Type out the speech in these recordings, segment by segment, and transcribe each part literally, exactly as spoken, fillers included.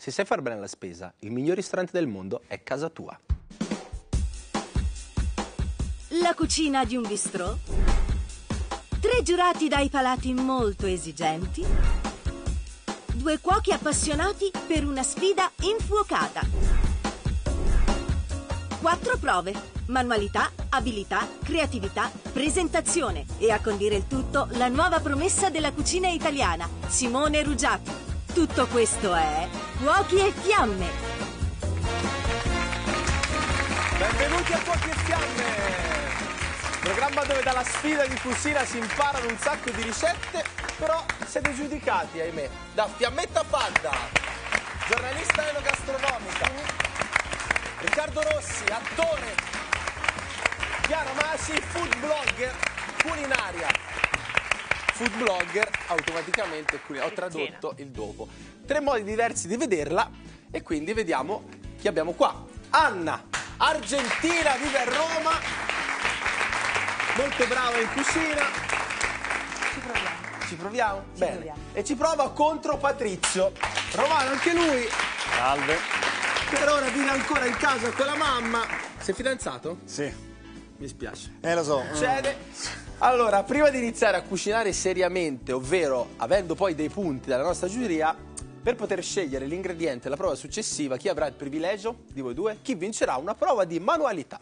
Se sai far bene la spesa, il miglior ristorante del mondo è casa tua. La cucina di un bistrò? Tre giurati dai palati molto esigenti? Due cuochi appassionati per una sfida infuocata? Quattro prove: manualità, abilità, creatività, presentazione e a condire il tutto la nuova promessa della cucina italiana, Simone Ruggiati. Tutto questo è Cuochi e Fiamme. Benvenuti a Cuochi e Fiamme, programma dove dalla sfida di cucina si imparano un sacco di ricette, però siete giudicati, ahimè, da Fiammetta Fadda, giornalista enogastronomica, Riccardo Rossi, attore, Chiara Masi, food blogger, culinaria. Food blogger, automaticamente ho tradotto il dopo. Tre modi diversi di vederla e quindi vediamo chi abbiamo qua. Anna, argentina, vive a Roma, molto brava in cucina. Ci proviamo. Ci proviamo? Ci Bene. proviamo. E ci prova contro Patrizio. Romano anche lui. Salve. Per ora vive ancora in casa con la mamma. Sei fidanzato? Sì. Mi spiace. Eh, lo so. Succede. Allora, prima di iniziare a cucinare seriamente, ovvero avendo poi dei punti dalla nostra giuria, per poter scegliere l'ingrediente della prova successiva, chi avrà il privilegio di voi due? Chi vincerà una prova di manualità.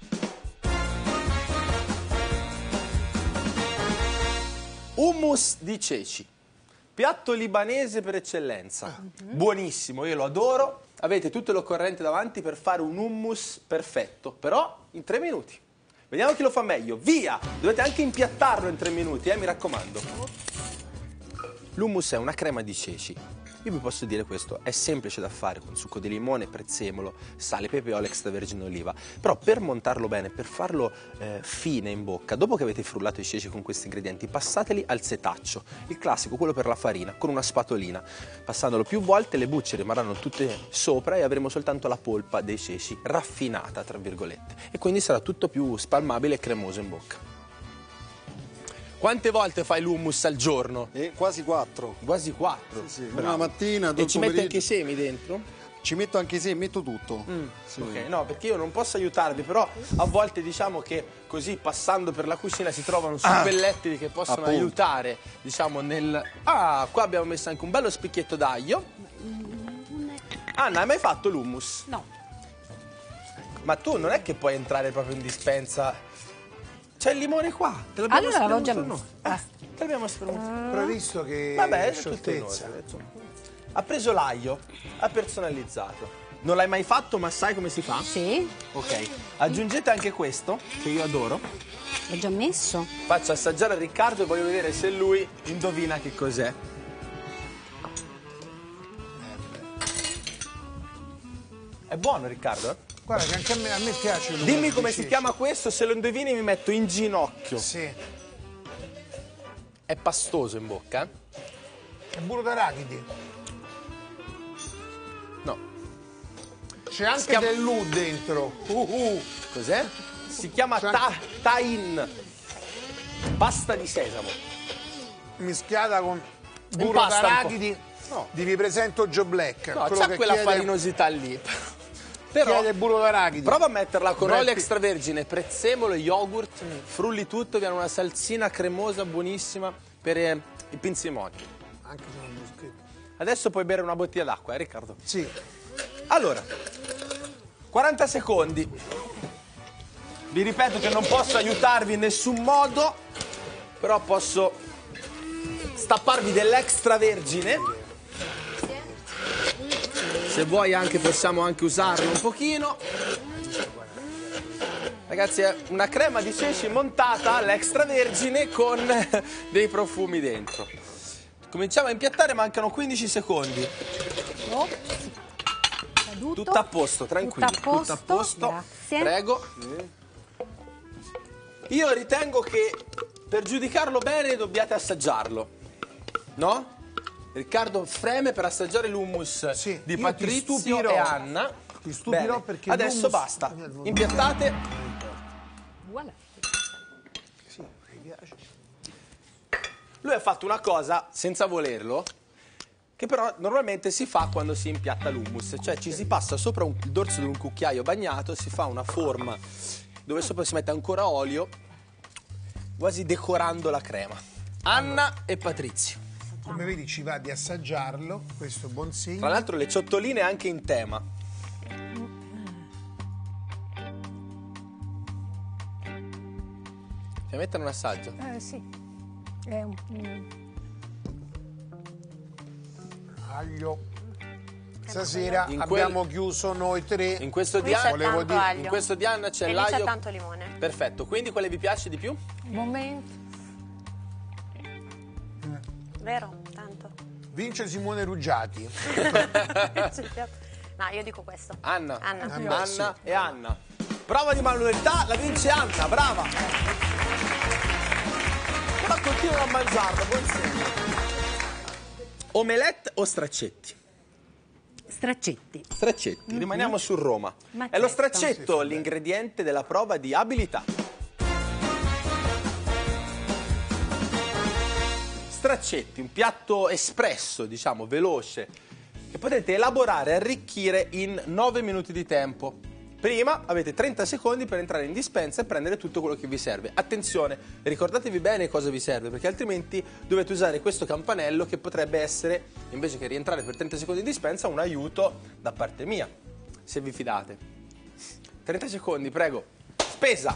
Hummus di ceci, piatto libanese per eccellenza, buonissimo, io lo adoro. Avete tutto l'occorrente davanti per fare un hummus perfetto, però in tre minuti. Vediamo chi lo fa meglio. Via! Dovete anche impiattarlo in tre minuti, eh, mi raccomando. L'hummus è una crema di ceci. Io vi posso dire questo, è semplice da fare con succo di limone, prezzemolo, sale, pepe e olio extravergine d'oliva. Però per montarlo bene, per farlo eh, fine in bocca, dopo che avete frullato i ceci con questi ingredienti, passateli al setaccio, il classico, quello per la farina, con una spatolina. Passandolo più volte le bucce rimarranno tutte sopra e avremo soltanto la polpa dei ceci, raffinata tra virgolette. E quindi sarà tutto più spalmabile e cremoso in bocca. Quante volte fai l'hummus al giorno? Eh, quasi quattro. Quasi quattro. Sì, sì. Bravo. Una mattina, due E ci metti pomeriggio. anche i semi dentro? Ci metto anche i semi, metto tutto. Mm, Sì. Ok, no, perché io non posso aiutarvi, però a volte diciamo che così passando per la cucina si trovano suppellettili che possono Appunto. aiutare, diciamo, nel... Ah, qua abbiamo messo anche un bello spicchietto d'aglio. Anna, hai mai fatto l'hummus? No. Ma tu non è che puoi entrare proprio in dispensa... C'è il limone qua, te l'abbiamo Allora l'avevo già spremuto messo. noi. Eh, te l'abbiamo spremuto. Previsto che Vabbè, è scioltezza. tutto in ordine. Ha preso l'aglio, ha personalizzato. Non l'hai mai fatto, ma sai come si fa? Sì, Ok. Aggiungete anche questo, che io adoro. l'ho già messo. Faccio assaggiare a Riccardo e voglio vedere se lui indovina che cos'è. È buono, Riccardo? Guarda che anche a me, a me piace l'uovo Dimmi di come si ceci. chiama questo, se lo indovini mi metto in ginocchio. Sì. È pastoso in bocca? eh? È burro d'arachidi. No. C'è anche chiama- del lu dentro. Uh, uh. Cos'è? Si chiama C'è ta- tahin. Pasta di sesamo. Mischiata con burro Impasta un po'. d'arachidi. No. Di Vi presento Joe Black. No, quello c'ha che quella chiede, farinosità lì. Però chiede burro d'arachidi. prova a metterla con Metti- olio extravergine, prezzemolo, yogurt, frulli tutto, viene una salsina cremosa buonissima per eh, i pinzimoni. Anche se non l'ho scritto. Adesso puoi bere una bottiglia d'acqua, eh Riccardo? Sì. Allora, quaranta secondi. Vi ripeto che non posso aiutarvi in nessun modo, però posso stapparvi dell'extravergine. Se vuoi anche possiamo anche usarlo un pochino. Ragazzi, è una crema di ceci montata all'extravergine con dei profumi dentro. Cominciamo a impiattare, mancano quindici secondi. Oh. Caduto. Tutto a posto, tranquilli. Tutto a posto. Tutto a posto. Grazie. Prego. Io ritengo che per giudicarlo bene dobbiate assaggiarlo. No? Riccardo freme per assaggiare l'hummus Sì, di io ti Patrizio stupirò. e Anna. Ti stupirò Bene, perché adesso l'hummus- basta. Impiattate. Voilà. Sì, mi piace. Lui ha fatto una cosa senza volerlo. che però normalmente si fa quando si impiatta l'hummus, cioè ci si passa sopra un, il dorso di un cucchiaio bagnato, si fa una forma dove sopra si mette ancora olio, quasi decorando la crema. Anna e Patrizio. Come vedi ci va di assaggiarlo, questo è buon segno. Tra l'altro le ciotoline anche in tema. Ti mettono un assaggio? Eh sì. È un... un- Aglio. Stasera In abbiamo quel- chiuso noi tre. In questo Qui di c'è Anna, volevo tanto dire- aglio. in questo di Anna c'è e lì c'è l'aglio. tanto limone. Perfetto, quindi quale vi piace di più? momento. Vero? Tanto. Vince Simone Ruggiati. No, io dico questo. Anna. Anna. Ah, beh, Anna sì. e Anna. Prova di manualità, la vince Anna, brava. Però continuano a mangiarlo, buon segno. Omelette o straccetti? Straccetti. Straccetti, rimaniamo su Roma. Ma È lo certo. straccetto l'ingrediente della prova di abilità. Straccetti, un piatto espresso, diciamo, veloce, che potete elaborare e arricchire in nove minuti di tempo. Prima avete trenta secondi per entrare in dispensa e prendere tutto quello che vi serve. Attenzione, ricordatevi bene cosa vi serve, perché altrimenti dovete usare questo campanello che potrebbe essere, invece che rientrare per trenta secondi in dispensa, un aiuto da parte mia, se vi fidate. trenta secondi, prego. Spesa.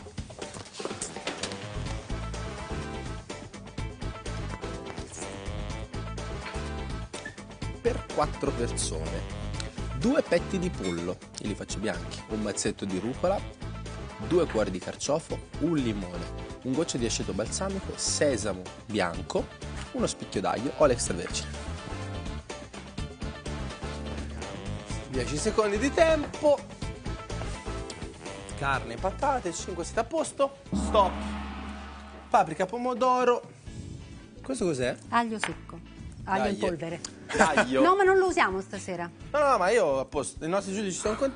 Per quattro persone. Due petti di pollo, io li faccio bianchi, un mazzetto di rucola, due cuori di carciofo, un limone, un goccio di aceto balsamico, sesamo bianco, uno spicchio d'aglio, olio extravergine. dieci secondi di tempo. Carne e patate, cinque siete a posto. Stop. Paprika, pomodoro. Questo cos'è? Aglio secco. Aglio in Dai. polvere. L'aglio. No, ma non lo usiamo stasera. No, no, ma io a posto. I nostri giudici sono con...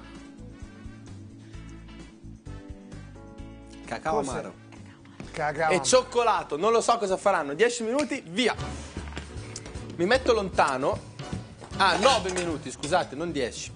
Cacao Cos'è? amaro. Cacao. E cioccolato. Non lo so cosa faranno. dieci minuti, via. Mi metto lontano. Ah, nove minuti, scusate, non dieci.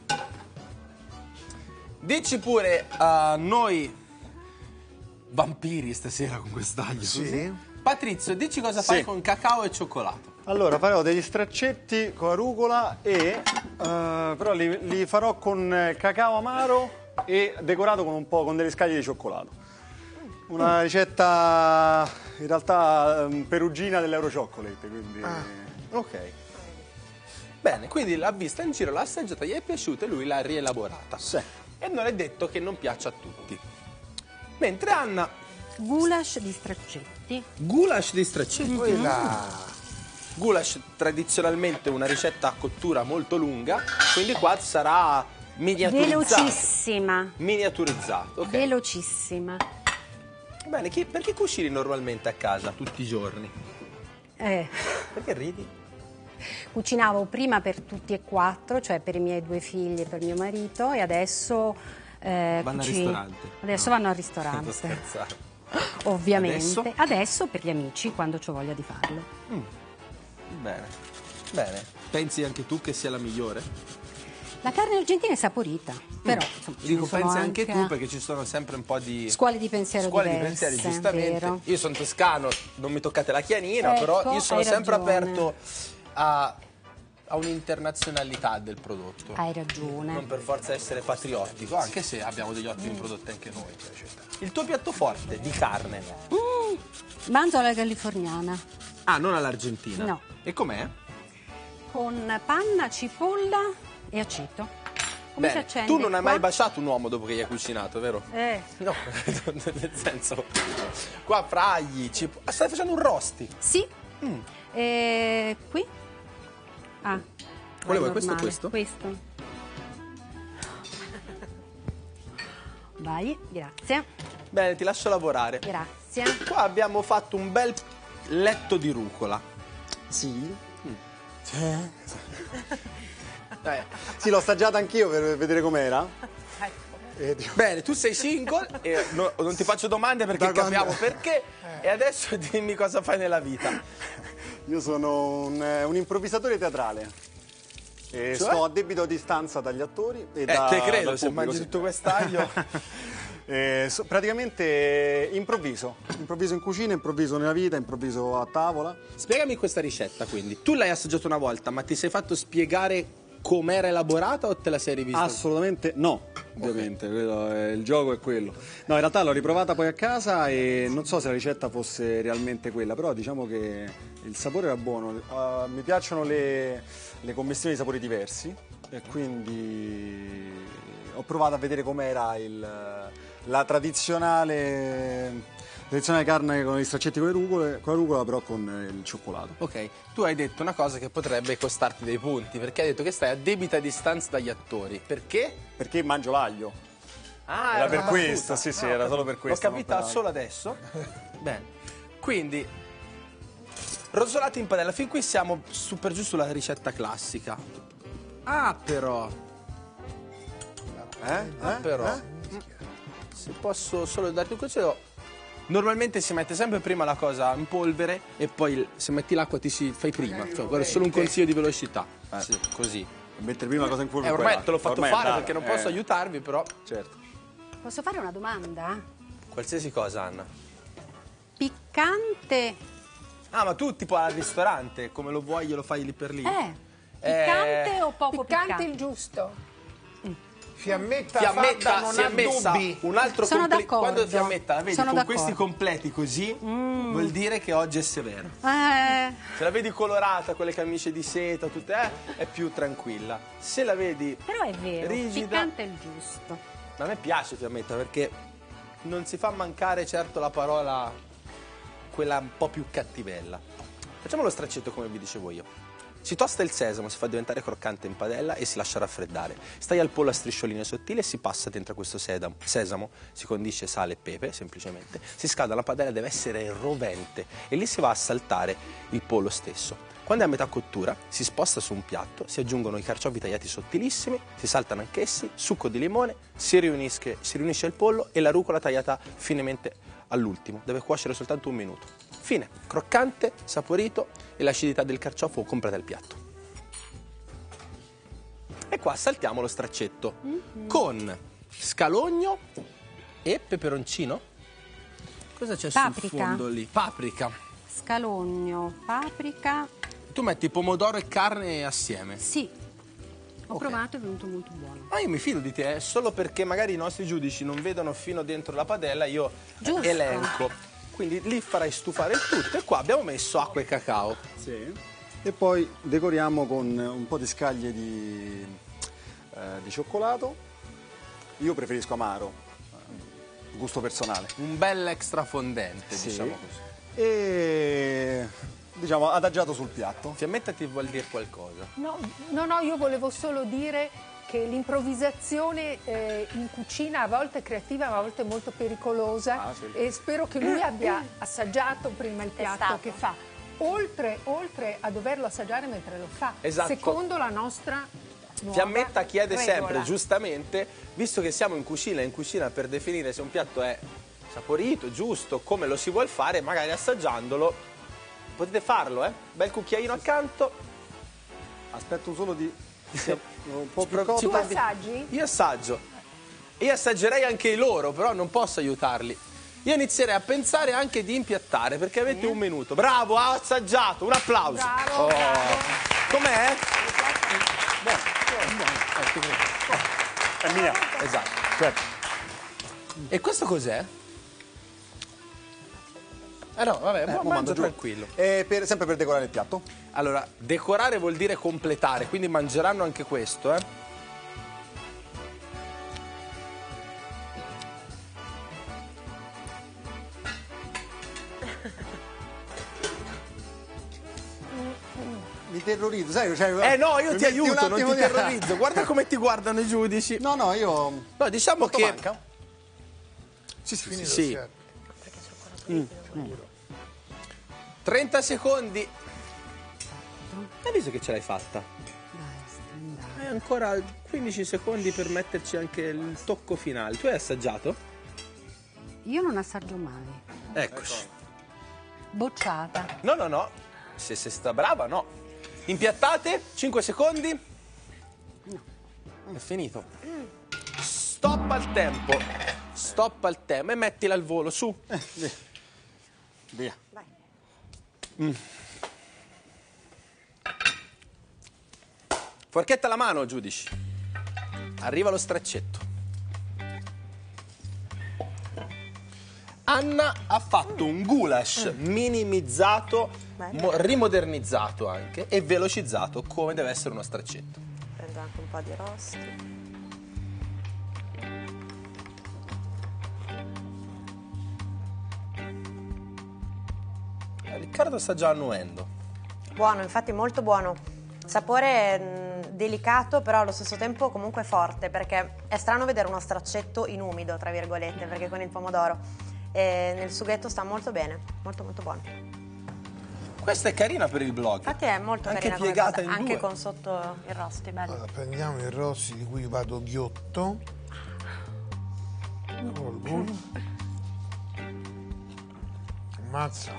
Dici pure a noi vampiri stasera con quest'aglio. Sì. Così. Patrizio, dici cosa fai Sì. con cacao e cioccolato. Allora, farò degli straccetti con la rucola e eh, però li, li farò con eh, cacao amaro e decorato con un po' con delle scaglie di cioccolato. Una ricetta in realtà ehm, perugina dell'Euro Chocolate, quindi Ok. Bene, quindi l'ha vista in giro, l'ha assaggiata, gli è piaciuta e lui l'ha rielaborata. sì. E non è detto che non piaccia a tutti. Mentre Anna, Goulash di straccetti. goulash di straccetti. Quella. Goulash tradizionalmente una ricetta a cottura molto lunga, quindi qua sarà miniaturizzato. Velocissima. Miniaturizzato, ok. Velocissima. Bene, chi, perché cucini normalmente a casa tutti i giorni? Eh, Perché ridi? cucinavo prima per tutti e quattro, cioè per i miei due figli e per mio marito, e adesso eh, Vanno al cucino- ristorante. Adesso No. vanno al Non ristorante. scherzare. Ovviamente. Adesso? Adesso per gli amici, quando ho voglia di farlo. Bene, bene. Pensi anche tu che sia la migliore? La carne argentina è saporita, però insomma, ce ne Dico, sono pensi anche anche tu perché ci sono sempre un po' di scuole di pensiero scuole di diverse, pensieri, giustamente. vero. Io sono toscano, non mi toccate la chianina, Ecco, però io sono hai sempre ragione. aperto a, a un'internazionalità del prodotto. Hai ragione. Non per forza essere patriottico, anche se abbiamo degli ottimi prodotti anche noi. Il tuo piatto forte di carne? Manzo alla californiana Ah, non all'argentina? No. E com'è? con panna, cipolla e aceto. Come si Bene, accende? tu non hai qua? mai baciato un uomo dopo che gli hai cucinato, vero? Eh, No, nel senso, qua fragli, cipo... Ah, stai facendo un rosti. sì. Mm. E qui? Ah. Quale è vuoi, questo o normale. questo? Questo. Vai, grazie. Bene, ti lascio lavorare. Grazie. Qua abbiamo fatto un bel letto di rucola. Sì? Dai. Sì, l'ho assaggiata anch'io per vedere com'era. E dico, Bene, tu sei single e no- non ti faccio domande perché Da quando- capiamo perché. E adesso dimmi cosa fai nella vita. io sono un, eh, un improvvisatore teatrale. E Cioè? sto a debito distanza dagli attori e Eh, da, te credo, dal se pubblico, mangi sì. tutto quest'aglio. Eh, so- praticamente improvviso, improvviso in cucina, improvviso nella vita, improvviso a tavola. Spiegami questa ricetta, quindi. Tu l'hai assaggiata una volta, ma ti sei fatto spiegare com'era elaborata o te la sei rivista? Assolutamente no, ovviamente, quello è- il gioco è quello. No, in realtà l'ho riprovata poi a casa e non so se la ricetta fosse realmente quella, però diciamo che il sapore era buono. Uh, mi piacciono le, le commistioni di sapori diversi e quindi ho provato a vedere com'era il, la tradizionale, tradizionale carne con gli straccetti con le rugole, con la rucola, però con il cioccolato. Ok, tu hai detto una cosa che potrebbe costarti dei punti, perché hai detto che stai a debita distanza dagli attori. Perché? Perché mangio l'aglio. Ah, Era per una questo, battuta. sì, sì, Ah, era ho solo capito. per questo, L'ho capita non per solo adesso. Bene, quindi rosolati in padella. Fin qui siamo su per giù sulla ricetta classica. Ah, però, Eh? ah, Eh? però, Eh? se posso solo darti un consiglio, normalmente si mette sempre prima la cosa in polvere e poi se metti l'acqua ti si fai prima. Cioè, guarda, solo un consiglio di velocità. Sì, così. Mettere prima la cosa in Eh, polvere. ormai poi te l'ho là. fatto Ormai è fare andata, perché non posso eh, aiutarvi, però. Certo. Posso fare una domanda? Qualsiasi cosa, Anna. Piccante. Ah, ma tu tipo al ristorante, come lo vuoi, glielo fai lì per lì? Eh, piccante Eh, o poco Piccante piccante? il giusto. Fiammetta, Fiammetta fatta non si è ha messa dubbi. un altro Sono completo. d'accordo. Quando Fiammetta la vedi Sono con d'accordo. questi completi così, vuol dire che oggi è severo. Eh, Se la vedi colorata con le camicie di seta, tutte, eh, è più tranquilla. Se la vedi però è vero, rigida, piccante è il giusto. a me piace Fiammetta perché non si fa mancare certo la parola, quella un po' più cattivella. Facciamo lo straccetto come vi dicevo io. Si tosta il sesamo, si fa diventare croccante in padella e si lascia raffreddare. Stai al pollo a striscioline sottili e si passa dentro a questo sedam- sesamo, si condisce sale e pepe semplicemente, si scalda la padella, deve essere rovente e lì si va a saltare il pollo stesso. Quando è a metà cottura si sposta su un piatto, si aggiungono i carciofi tagliati sottilissimi, si saltano anch'essi, succo di limone, si riunisce, si riunisce il pollo e la rucola tagliata finemente all'ultimo. Deve cuocere soltanto un minuto. Fine, croccante, saporito e l'acidità del carciofo completa il piatto. E qua saltiamo lo straccetto mm-hmm. con scalogno e peperoncino. Cosa c'è Paprika. sul fondo lì? Paprika. Scalogno, paprika. Tu metti pomodoro e carne assieme. Sì, ho Ok. provato, è venuto molto buono. Ma io mi fido di te, eh, solo perché magari i nostri giudici non vedono fino dentro la padella, io eh, Giusto. elenco. Quindi lì farai stufare il tutto e qua abbiamo messo acqua e cacao. Sì. E poi decoriamo con un po' di scaglie di, eh, di cioccolato. Io preferisco amaro, eh, gusto personale. Un bel extra fondente, Sì. diciamo così. E diciamo adagiato sul piatto. Fiammetta ti vuol dire qualcosa? No, no, no, io volevo solo dire che l'improvvisazione eh, in cucina a volte è creativa ma a volte è molto pericolosa Ah, sì. e spero che lui abbia assaggiato prima il piatto Testato. che fa, oltre, oltre a doverlo assaggiare mentre lo fa, Esatto. secondo la nostra nuova Fiammetta chiede regola. sempre, giustamente, visto che siamo in cucina, in cucina per definire se un piatto è saporito, giusto, come lo si vuol fare, magari assaggiandolo, potete farlo, eh? Bel cucchiaino accanto. Aspetto solo di un po' Ci più pro- ci cotto. Tu assaggi? Io assaggio. Io assaggerei anche i loro, però non posso aiutarli. Io inizierei a pensare anche di impiattare, perché avete un minuto. Bravo, ha assaggiato, un applauso. Bravo, Oh. bravo. Com'è? È mia. Esatto. Certo. E questo cos'è? Eh no, vabbè, Eh, ma mo mangia mando giù. tranquillo. E per- sempre per decorare il piatto. Allora, decorare vuol dire completare, quindi mangeranno anche questo, eh? Mi terrorizzo, sai? Cioè, Eh no, io mi ti metti aiuto, un non attimo ti di- terrorizzo. Guarda come ti guardano i giudici. No, no, io. No, diciamo Quanto che manca? Sì, sì, sì. sì. trenta secondi. Hai visto che ce l'hai fatta? Hai ancora quindici secondi per metterci anche il tocco finale. Tu hai assaggiato? Io non assaggio mai. Eccoci. Bocciata. No, no, no. Se sei sta brava, no. Impiattate, cinque secondi. È finito. Stop al tempo. Stop al tempo e mettila al volo, su. Eh, via. Via. Vai. Mm. Forchetta alla mano, giudici. Arriva lo straccetto. Anna ha fatto un goulash minimizzato, mo- rimodernizzato anche e velocizzato come deve essere uno straccetto. Prendo anche un po' di rosti. Riccardo sta già annuendo. Buono, infatti molto buono. Sapore mh, delicato, però allo stesso tempo comunque forte, perché è strano vedere uno straccetto in umido, tra virgolette, perché con il pomodoro. E nel sughetto sta molto bene, molto molto buono. Questa è carina per il blog. Infatti è molto anche carina come piegata cosa, in anche due. con sotto il rosti, bello. Allora, prendiamo i rossi di cui vado ghiotto. Colgo. Ammazza.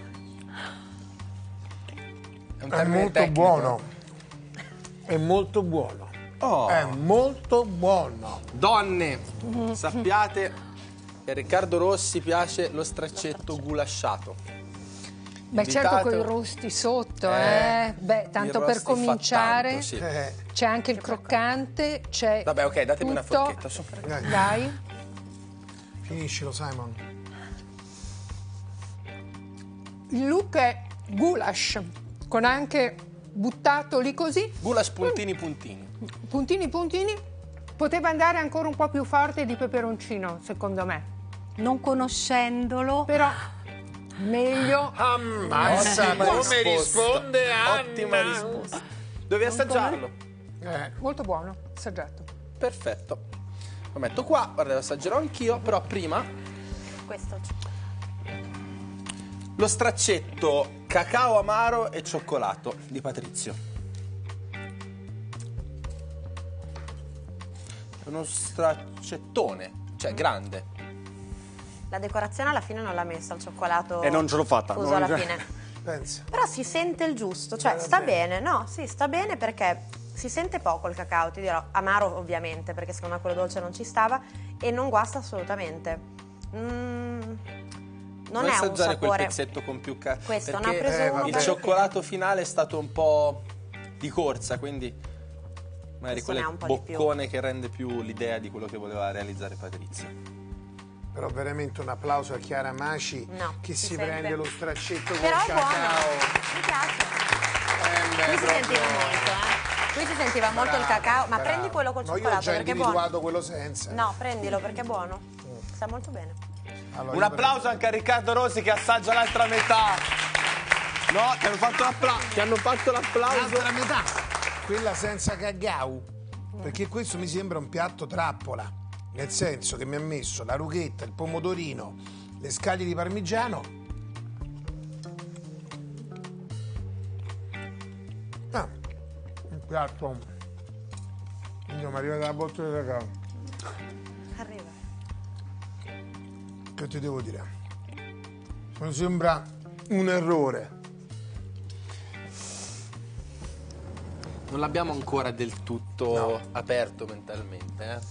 È, un È termine molto tecnico. buono. È molto buono. Oh. È molto buono. Donne, sappiate che a Riccardo Rossi piace lo straccetto gulasciato. Beh, certo Invitate- con i rosti sotto, Eh, eh. Beh, tanto il per rosti fa cominciare tanto, sì. Eh, c'è anche il croccante, c'è Vabbè, ok, datemi una tutto. forchetta. Su. dai, Dai. finiscilo, Simon. Il look è goulash, con anche buttato lì così, Goulash puntini puntini. puntini puntini. Poteva andare ancora un po' più forte di peperoncino, secondo me. Non conoscendolo, Però meglio. Ammazza, Ottima come risposta. risponde Anna. Ottima risposta. Devi assaggiarlo. Eh, Molto buono, assaggiato. Perfetto. Lo metto qua, guarda, lo assaggerò anch'io, però prima Questo c- lo straccetto cacao amaro e cioccolato di Patrizio. È uno straccettone, cioè grande. la decorazione alla fine non l'ha messa, il cioccolato E non ce l'ho fatta, fuso non- alla fine. pensa. Però si sente il giusto, cioè sta bene, no? Sì, sta bene perché si sente poco il cacao, ti dirò, amaro ovviamente, perché secondo me quello dolce non ci stava, e non guasta assolutamente. Mm, non Vuoi è un assaggiare quel sapore. pezzetto con più ca- Questo, perché ne ha preso eh, uno vabbè. il per cioccolato finale è stato un po' di corsa, quindi magari Questo ne quel ha un po' di più. boccone che rende più l'idea di quello che voleva realizzare Patrizio. Però veramente un applauso a Chiara Maci No, che si si, sente. prende lo straccetto Però col è buono, cacao. mi piace. Eh, beh, Qui si proprio- sentiva molto, eh. Qui si sentiva molto il Brava, cacao, ma brava. prendi quello col No, io ho cioccolato già perché è buono. individuato quello senza. No, prendilo perché è buono. Sta molto bene. Allora, Un io applauso anche a Riccardo Rossi che assaggia l'altra metà. No, ti hanno fatto l'applauso. Ti hanno fatto prendo l'applauso. l'altra metà, quella senza cacao, perché questo mi sembra un piatto trappola, nel senso che mi ha messo la rughetta, il pomodorino, le scaglie di parmigiano. Ah, un piatto. Io mi arriva dalla botte di cacao. Arriva. Che ti devo dire? Mi sembra un errore. Non l'abbiamo ancora del tutto aperto mentalmente, eh.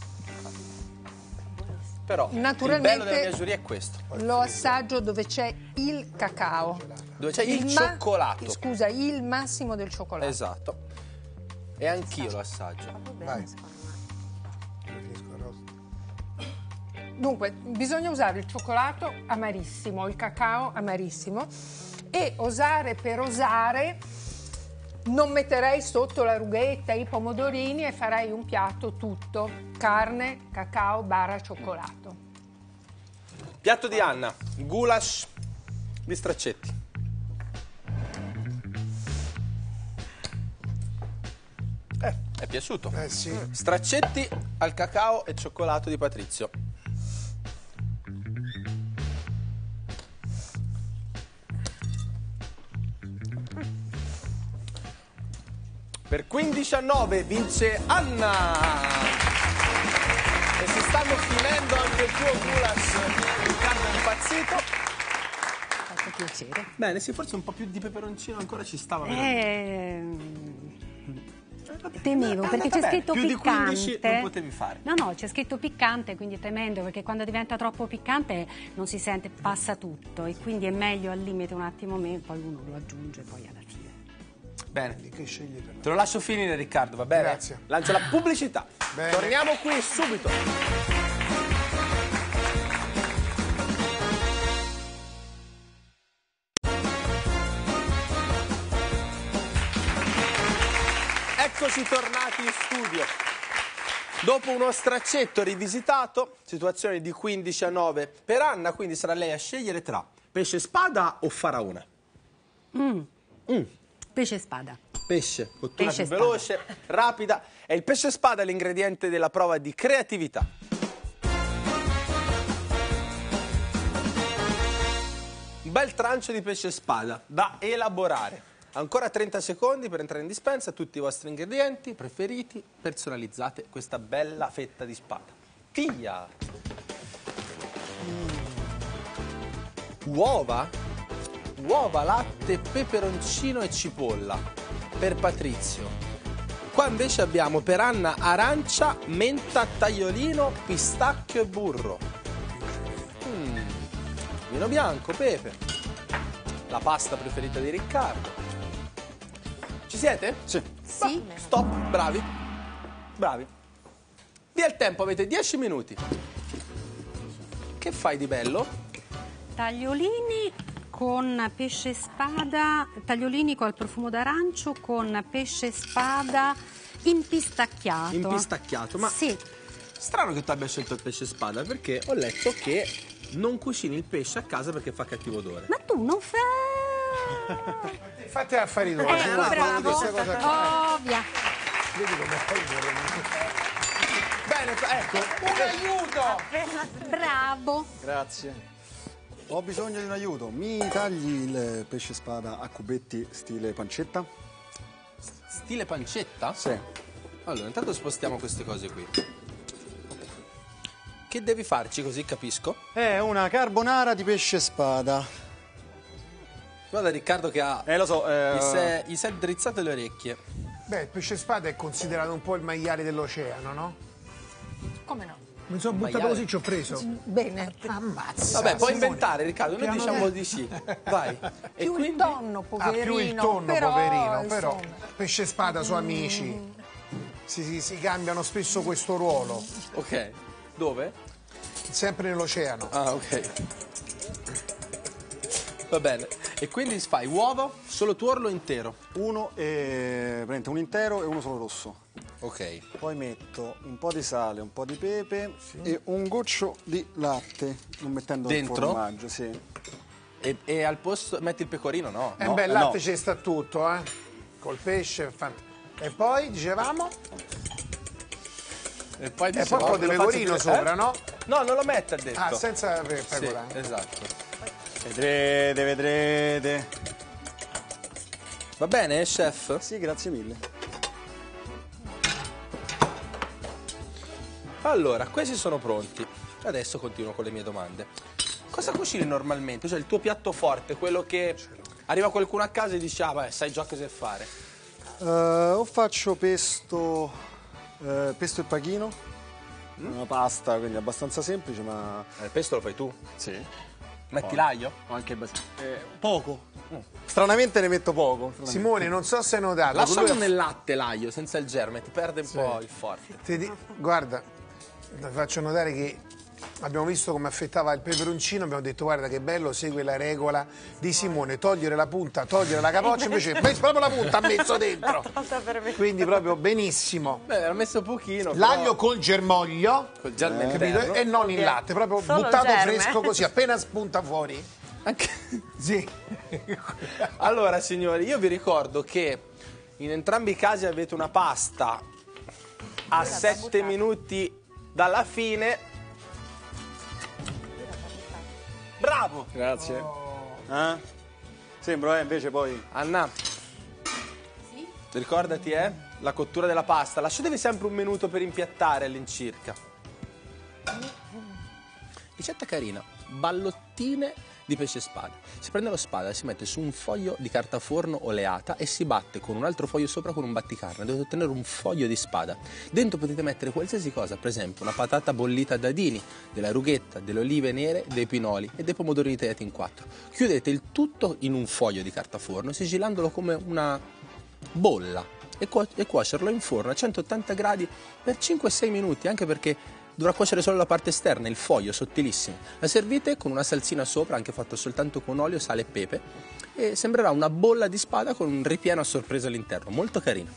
Però il Naturalmente- bello della mia giuria è questo. Lo assaggio dove c'è il cacao. Dove c'è il, ma- cioccolato. Scusa, il massimo del cioccolato. Esatto. E anch'io lo assaggio. Proprio bene, Vai. secondo me. Finisco il rosto. Dunque, bisogna usare il cioccolato amarissimo, il cacao amarissimo, e osare per osare non metterei sotto la rughetta, i pomodorini, e farei un piatto tutto carne, cacao, bara, cioccolato. Piatto di Anna, goulash di straccetti. Eh, è piaciuto. Eh sì. Straccetti al cacao e cioccolato di Patrizio. Per quindici a nove vince Anna. E si stanno finendo anche il tuo goulash. Riccardo è impazzito. fatto piacere. Bene, sì, forse un po' più di peperoncino ancora ci stava. Eh, Temevo, perché c'è Vabbè, scritto più di quindici piccante. non potevi fare. No, no, c'è scritto piccante, quindi temendo, perché quando diventa troppo piccante non si sente, passa tutto, e quindi è meglio al limite un attimo meno, poi uno lo aggiunge poi alla fine. Bene, Che scegli per me? te lo lascio finire, Riccardo, va bene? Grazie. Lancia la pubblicità. Bene. Torniamo qui subito. Eccoci tornati in studio. Dopo uno straccetto rivisitato, situazione di quindici a nove per Anna, quindi sarà lei a scegliere tra pesce spada o faraone. Pesce spada. Pesce, cottura Pesce più spada. veloce, rapida. E il pesce spada è l'ingrediente della prova di creatività. Un bel trancio di pesce spada da elaborare. Ancora trenta secondi per entrare in dispensa, tutti i vostri ingredienti preferiti, personalizzate questa bella fetta di spada. Via! Mm. Uova? Uova, latte, peperoncino e cipolla per Patrizio. Qua invece abbiamo per Anna arancia, menta, tagliolino, pistacchio e burro. Mm. Vino bianco, pepe. La pasta preferita di Riccardo. Ci siete? Sì. Sì. Stop, bravi. Bravi. Via il tempo, avete dieci minuti. Che fai di bello? Tagliolini con pesce spada, tagliolini col profumo d'arancio con pesce spada impistacchiato. Impistacchiato, ma Sì. strano che tu abbia scelto il pesce spada, perché ho letto che non cucini il pesce a casa perché fa cattivo odore. Ma tu non fai... Fate affari tuoi. Eh, se vuoi, bravo. questa cosa qua. Ovvia. Vedi come fai Bene, ecco, un aiuto! Bravo. Grazie. Ho bisogno di un aiuto. Mi tagli il pesce spada a cubetti stile pancetta? Stile pancetta? Sì. Allora, intanto spostiamo queste cose qui. Che devi farci, così capisco? È una carbonara di pesce spada. Guarda Riccardo che ha Eh, lo so. eh, gli si è- gli si è drizzate le orecchie. Beh, il pesce spada è considerato un po' il maiale dell'oceano, no? Come no? Mi sono buttato maiale? così, ci ho preso. Bene. Ammazza. Vabbè, puoi Simone. inventare Riccardo, noi Piano diciamo piano. di sì. Vai. E Più quindi? il tonno, Ah, poverino. più il tonno, però, poverino, però insomma. pesce spada su amici si, si- si cambiano spesso questo ruolo, Ok. Dove? sempre nell'oceano. Ah, ok. Va bene. E quindi fai uovo, solo tuorlo intero. Uno e prende un intero e uno solo rosso. Ok. Poi metto un po' di sale, un po' di pepe e un goccio di latte, non mettendo Dentro? il formaggio, sì. E, e al posto metti il pecorino, no? Eh no, beh, il eh, latte no. ci sta tutto, eh. Col pesce, è fant- E poi, dicevamo, E poi, e poi un po' di lo faccio pecorino dire- sopra, eh? no? No, non lo mette, ha detto. Ah, senza pe- Sì, pecora. esatto. Vedrete, vedrete. Va bene, chef? Sì, grazie mille. Allora, questi sono pronti. Adesso continuo con le mie domande. Cosa cucini normalmente? Cioè il tuo piatto forte, quello che arriva qualcuno a casa e dice, ah, beh, sai già cosa fare. Eh, o faccio pesto, eh, pesto e pachino, una pasta, quindi abbastanza semplice, ma Eh, il pesto lo fai tu? sì. Metti l'aglio? Ho anche bas- eh, poco. Stranamente ne metto poco. Simone, non so se hai notato. Lascialo lui ha- nel latte l'aglio, senza il germe, ti perde un po' il forte. ti di- Guarda, ti faccio notare che abbiamo visto come affettava il peperoncino, abbiamo detto guarda che bello, segue la regola di Simone, togliere la punta, togliere la capoccia, invece ha messo proprio la punta, ha messo dentro. Quindi proprio benissimo. Beh, l'ho messo pochino. L'aglio col germoglio, però col germe capito? interno. E non in latte, proprio Solo il buttato germe. fresco così, appena spunta fuori. Anche... Sì. Allora, signori, io vi ricordo che in entrambi i casi avete una pasta a sette minuti dalla fine. Bravo! Grazie. Eh? Sembra, eh, invece poi... Anna, ricordati, eh, la cottura della pasta. Lasciatevi sempre un minuto per impiattare all'incirca. Ricetta carina. Ballottine di pesce spada. Si prende lo spada, si mette su un foglio di carta forno oleata e si batte con un altro foglio sopra con un batticarne. Dovete ottenere un foglio di spada. Dentro potete mettere qualsiasi cosa, per esempio una patata bollita a dadini, della rughetta, delle olive nere, dei pinoli e dei pomodorini tagliati in quattro. Chiudete il tutto in un foglio di carta forno, sigilandolo come una bolla e, cu- e cuocerlo in forno a centottanta gradi per cinque sei minuti, anche perché dovrà cuocere solo la parte esterna, il foglio sottilissimo. La servite con una salsina sopra, anche fatta soltanto con olio, sale e pepe, e sembrerà una bolla di spada con un ripieno a sorpresa all'interno, molto carino.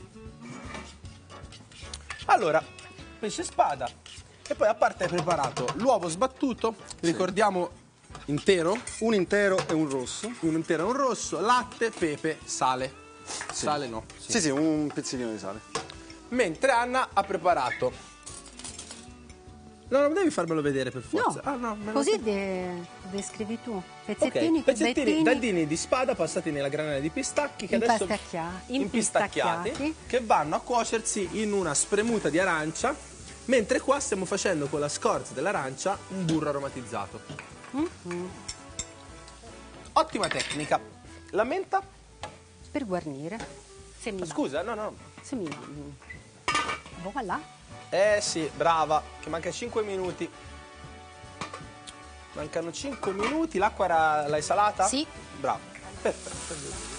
Allora, pesce spada, e poi a parte hai preparato l'uovo sbattuto, ricordiamo intero, Un intero e un rosso. un intero e un rosso, latte, pepe, sale. Sale no. Sì, sì, un pizzichino di sale. Mentre Anna ha preparato. No, non devi farmelo vedere per forza. No, Ah, no, me lo- così de- descrivi tu. Ok, Pezzettini, pezzettini, cubettini, dadini di spada passati nella granella di pistacchi che adesso Impastacchia- impistacchiati, impistacchiati. che vanno a cuocersi in una spremuta di arancia, mentre qua stiamo facendo con la scorza dell'arancia un burro aromatizzato. Mhm. Ottima tecnica. La menta? per guarnire. Se mi va. Scusa, no, no. Se mi va. Voilà. Eh sì, brava, che manca cinque minuti. Mancano cinque minuti, l'acqua era, l'hai salata? Sì. Bravo, perfetto.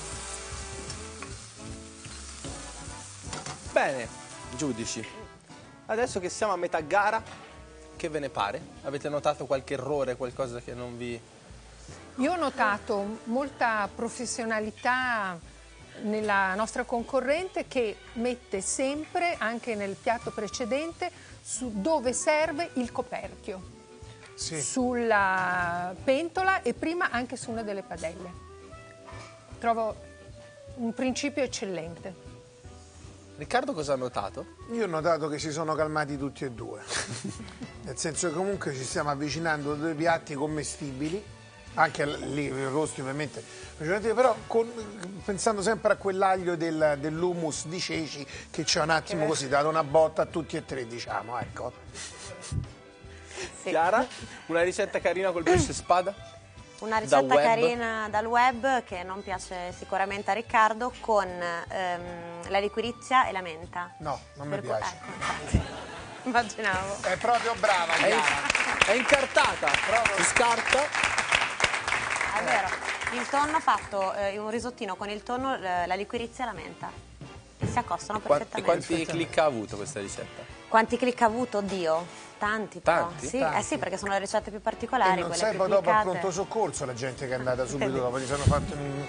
Bene, giudici, adesso che siamo a metà gara, che ve ne pare? Avete notato qualche errore, qualcosa che non vi... Io ho notato molta professionalità nella nostra concorrente che mette sempre, anche nel piatto precedente, su dove serve il coperchio. Sì. Sulla pentola e prima anche su una delle padelle. Trovo un principio eccellente. Riccardo cosa ha notato? Io ho notato che si sono calmati tutti e due, nel senso che comunque ci stiamo avvicinando a due piatti commestibili, anche lì i rosti ovviamente, però con, pensando sempre a quell'aglio del, dell'hummus di ceci che c'è un attimo così, dato una botta a tutti e tre, diciamo, ecco. Sì. Chiara, una ricetta carina col pesce spada? Una Da ricetta web? carina dal web che non piace sicuramente a Riccardo, con ehm, la liquirizia e la menta. No, non mi Per cui- piace. ecco, infatti. Immaginavo. È proprio brava, È, Chiara. è incartata, si scarta. È vero. Il tonno fatto, eh, un risottino con il tonno, eh, la liquirizia e la menta. E si accostano Qua- E perfettamente. quanti click ha avuto questa ricetta? Quanti click ha avuto? Oddio. Tanti però. Tanti? Sì, Tanti. Eh sì, perché sono le ricette più E particolari, non quelle sai più poi dopo al cliccate. pronto soccorso la gente che è andata subito dopo, gli sono fatti un...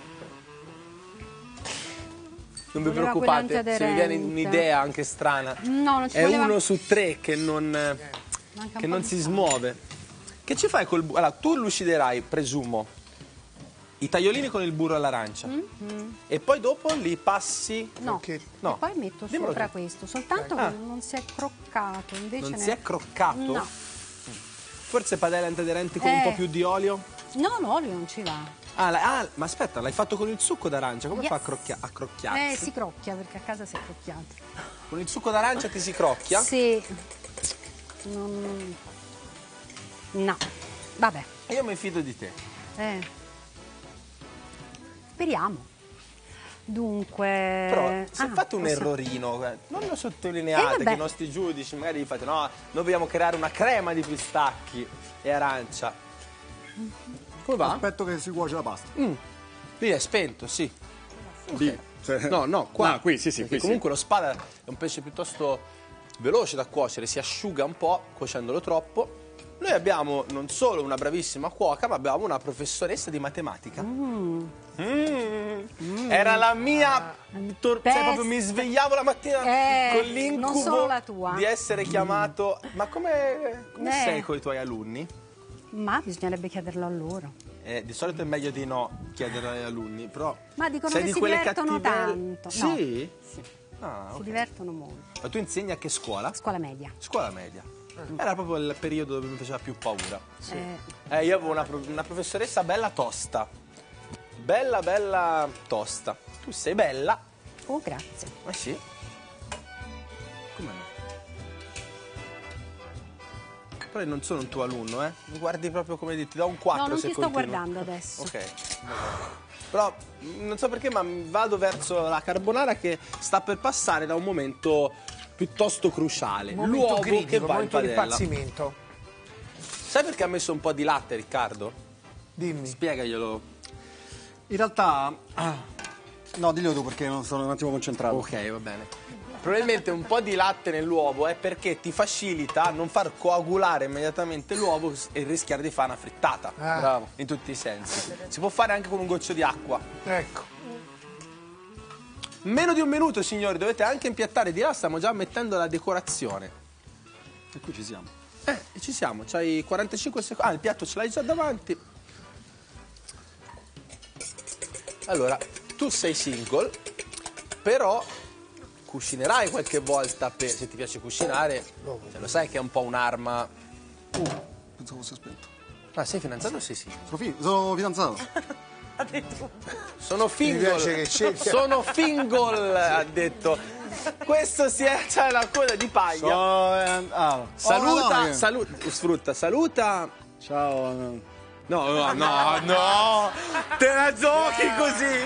Non vi Voleva preoccupate, quella se vi viene antiaderente. un'idea anche strana. No, non ci È voleva- uno su tre che non, Manca un che po' non di si sale. smuove. Che ci fai col burro? Allora, tu luciderai, presumo, i tagliolini con il burro all'arancia. E poi dopo li passi... No. Perché- No. E poi metto Dimmelo sopra tu. questo, soltanto Ah. che non si è croccato. Invece Non ne- si è croccato? No. Forse padelle antiaderenti con un Eh. po' più di olio? No, l'olio non ci va. Ah, la- ah, ma aspetta, l'hai fatto con il succo d'arancia, come Yes. fa a, crocchia- a crocchiarsi? Eh, si crocchia perché a casa si è crocchiato. Con il succo d'arancia ti si crocchia? Sì. Non... No. Vabbè. Io mi fido di te. Eh. Speriamo. Dunque... Però se ah, fate un posso- errorino, eh, non lo Eh, sottolineate, vabbè. che i nostri giudici magari vi fate no, noi dobbiamo creare una crema di pistacchi e arancia. Come va? Aspetto che si cuoce la pasta. Mm. Lì è spento, sì. Lì, cioè- No, no, qua. Ah, qui, sì, sì, Perché qui, sì. comunque lo spada è un pesce piuttosto veloce da cuocere, si asciuga un po' cuocendolo troppo. Noi abbiamo non solo una bravissima cuoca, ma abbiamo una professoressa di matematica. Mm. Era la mia... tor- cioè, Beh, proprio mi svegliavo la mattina eh, con non l'incubo solo la tua. di essere chiamato... Ma come, come Eh. sei con i tuoi alunni? Ma bisognerebbe chiederlo a loro. Eh, di solito è meglio di no chiedere agli alunni, però... Ma dicono sei che di si quelle divertono cattivelle- tanto. Sì? Sì. Ah, Si ok. divertono molto. Ma tu insegni a che scuola? Scuola media. Scuola media. Era proprio il periodo dove mi faceva più paura. Eh, Eh, io avevo una, pro- una professoressa bella tosta. Bella, bella tosta. Tu sei bella. oh, grazie. Ma sì. Come no? Però io non sono un tuo alunno, eh. Mi guardi proprio come dire, ti do un quattro No, non se ti sto continui. guardando adesso. Ok. Però non so perché, ma vado verso la carbonara che sta per passare da un momento piuttosto cruciale. Momento L'uovo critico, che va in momento di padella. impazzimento. Sai perché ha messo un po' di latte, Riccardo? Dimmi. Spiegaglielo. In realtà... ah, no, diglielo tu perché non sono un attimo concentrato. Ok, va bene. Probabilmente un po' di latte nell'uovo è perché ti facilita non far coagulare immediatamente l'uovo e rischiare di fare una frittata. Ah. Bravo. In tutti i sensi. Si può fare anche con un goccio di acqua. Ecco. Meno di un minuto, signori, dovete anche impiattare. Di là stiamo già mettendo la decorazione. E qui ci siamo. Eh, ci siamo, c'hai quarantacinque secondi. Ah, il piatto ce l'hai già davanti. Allora, tu sei single, però cucinerai qualche volta per, se ti piace cucinare. Cioè, lo sai che è un po' un'arma. Uh, pensavo fosse spento. Ah, sei fidanzato o sei sì? Sono, fi- sono fidanzato. Sono Mi piace fingle. che cerca- Sono fingle, ha detto. Questo si è, c'è la coda di paglia. Sono, eh, ah, oh, Saluta, Madonna, che- saluta, sfrutta, saluta. Ciao. eh. No, no, no, no, te la giochi così.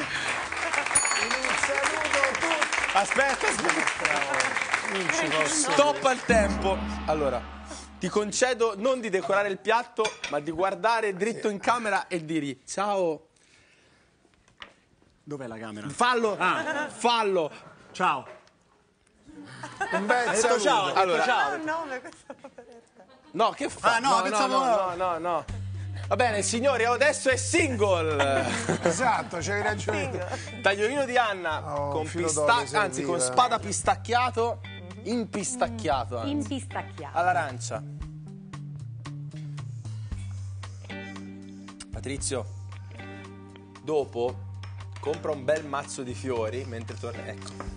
Aspetta, aspetta. Stop al tempo. Allora, ti concedo non di decorare il piatto, ma di guardare dritto in camera e dire ciao. Dov'è la camera? Fallo, fallo. Ciao. Un bel saluto. ciao. Allora, Ah, no, ma questa poveretta. no, che fa? Ah, no, pensavo- no, no, no, no. Va bene, signori, adesso è single. Esatto, c'hai ragione. Tagliolino di Anna Oh, con filo pista- d'olio anzi serviva. con spada pistacchiato, impistacchiato anzi, Impistacchiato. all'arancia. Patrizio, dopo compra un bel mazzo di fiori mentre torna. Ecco.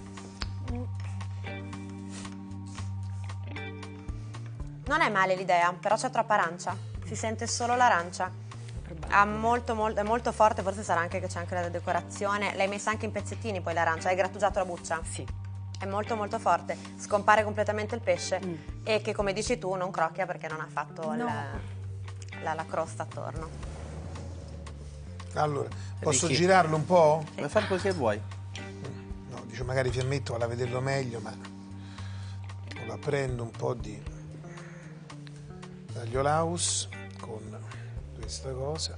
Non è male l'idea, però c'è troppa arancia. Si sente solo l'arancia. Ha molto, molto, è molto forte, forse sarà anche che c'è anche la decorazione. L'hai messa anche in pezzettini poi l'arancia, hai grattugiato la buccia? Sì. È molto molto forte, scompare completamente il pesce e che come dici tu non crocchia perché non ha fatto il- la, la crosta attorno. Allora, posso Ricky. girarlo un po'? Puoi fare quel che vuoi. No, dice magari Fiammetto vale a vederlo meglio, ma ora prendo un po' di aglio laus con questa cosa.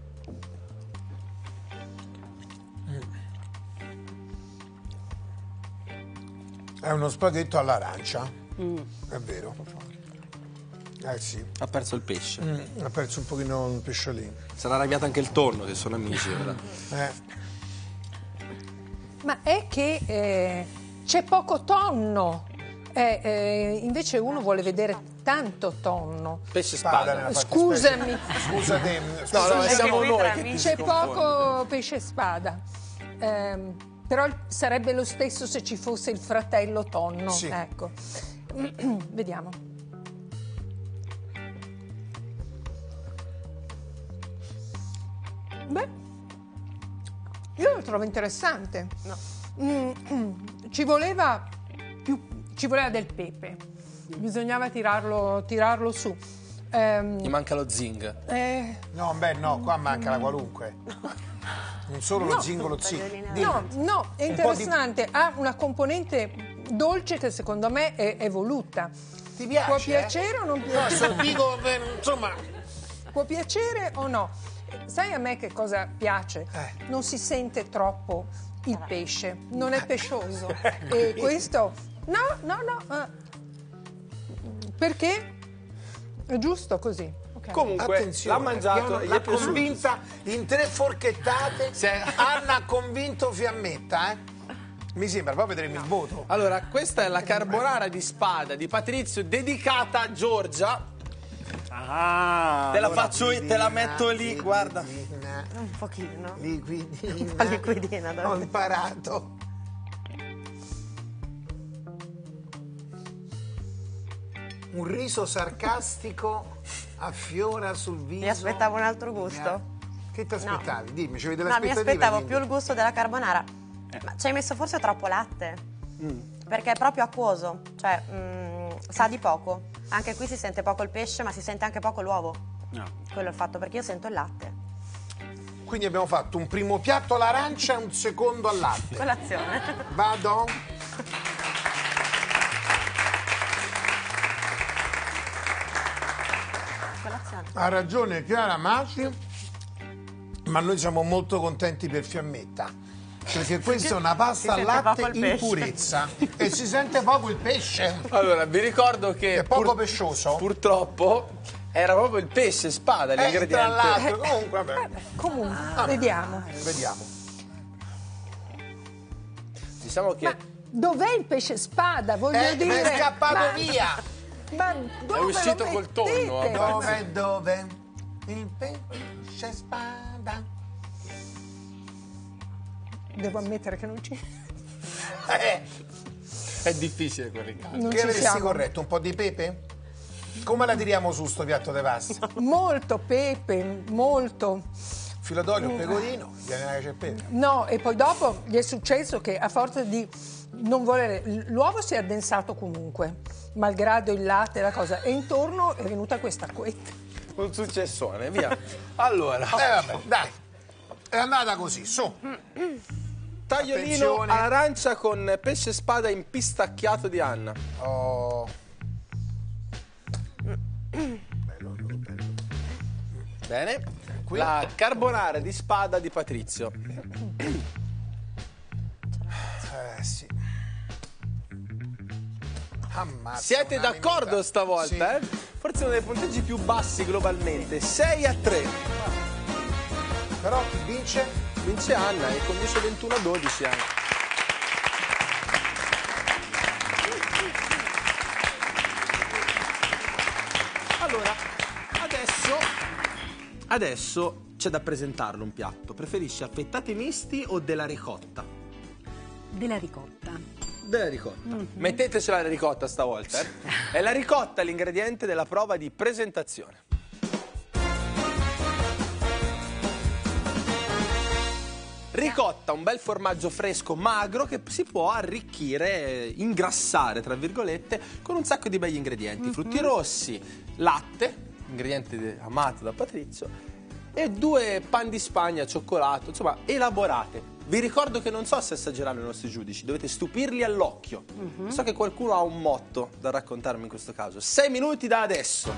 Mm. È uno spaghetto all'arancia, è vero. Eh sì, Ha perso il pesce. Mm, ha perso un pochino il pesciolino. Sarà arrabbiato anche il tonno, che sono amici ora. Eh. Ma è che eh, c'è poco tonno. Eh, eh, invece uno vuole vedere tanto tonno. Pesce Spada spada. nella fattispecie. Scusami. Scusate, No, no, scusate. siamo qui noi tra che ti amici. C'è sconfondi. poco pesce spada. Ehm, però sarebbe lo stesso se ci fosse il fratello tonno. Sì. Ecco. Vediamo. Beh, io lo trovo interessante. Mm, mm, ci voleva più, ci voleva del pepe. Bisognava tirarlo, tirarlo su. Ehm, Gli manca lo zing. eh, No, beh, no, qua manca la qualunque. Non solo lo zingolo zing. No, no, è Un po' di- interessante, ha una componente dolce che secondo me è, è voluta. Ti piace? Può eh? piacere o non No, piacere? so- dico, eh, insomma, Può piacere o no? Sai a me che cosa piace? Eh. Non si sente troppo il pesce, non è pescioso. E questo... No, no, no. eh. Perché? È giusto così. Ok. Comunque, attenzione, l'ha mangiato, piano, gli l'ha è piaciuto. convinta in tre forchettate. Sì. Anna ha convinto Fiammetta, eh? Mi sembra, poi vedremo il voto. Allora, questa è la carbonara di spada di Patrizio dedicata a Giorgia. Ah, Te la allora- faccio io, te la metto lì, guarda. Liquidina, Un pochino. liquidina. Un po' liquidina, dai. Ho imparato. Un riso sarcastico affiora sul viso. Mi aspettavo un altro gusto. Che ti aspettavi? Dimmi, ci avete No, mi l'aspettativa? aspettavo dimmi. più il gusto della carbonara. Ma ci hai messo forse troppo latte? Perché è proprio acquoso, cioè mm, sa di poco. Anche qui si sente poco il pesce, ma si sente anche poco l'uovo. No. Quello è il fatto, perché io sento il latte. Quindi abbiamo fatto un primo piatto all'arancia e un secondo al latte. Colazione. Vado. Colazione. Ha ragione Chiara Masi, ma noi siamo molto contenti per Fiammetta. Perché questa è una pasta al sente latte poco il in pesce. purezza e si sente poco il pesce. Allora, vi ricordo che È poco pur- pescioso. Purtroppo era proprio il pesce spada Eh, tra l'ingrediente. l'altro, comunque, vabbè, Comunque, vediamo. vediamo. Diciamo che Ma dov'è il pesce spada? Voglio Eh, dire. è scappato ma- via. Ma dove È uscito lo col tonno, mettete? vabbè. Dove, dove? Il pesce spada. Devo ammettere che non ci, Eh, è difficile quel rincaro. non che ci avresti siamo. corretto? Un po' di pepe? Come la tiriamo su sto piatto di pasta? Molto pepe, molto. Filo d'olio, pecorino, viene che c'è il pepe. No, e poi dopo gli è successo che a forza di non volere, l'uovo si è addensato comunque, malgrado il latte e la cosa, e intorno è venuta questa acquetta. Un successone, via. Allora, Eh vabbè, dai. È andata così, su. tagliolino Attenzione. all'arancia con pesce spada in pistacchiato di Anna. Oh. Bene. La carbonara di spada di Patrizio. Eh sì. Ammazza, Siete una d'accordo minuta. stavolta, Sì. eh? Forse uno dei punteggi più bassi globalmente. sei a tre. Però chi vince? Vince Anna e conduce ventuno a dodici anche. Allora, adesso adesso c'è da presentarlo un piatto. Preferisci affettati misti o della ricotta? Della ricotta. Della ricotta. Mettetecela la ricotta stavolta, eh? È la ricotta l'ingrediente della prova di presentazione. Ricotta, un bel formaggio fresco, magro, che si può arricchire, eh, ingrassare, tra virgolette, con un sacco di begli ingredienti. Frutti rossi, latte, ingrediente de- amato da Patrizio, e due pan di Spagna, cioccolato, insomma, elaborate. Vi ricordo che non so se assaggeranno i nostri giudici, dovete stupirli all'occhio. So che qualcuno ha un motto da raccontarmi in questo caso. Sei minuti da adesso.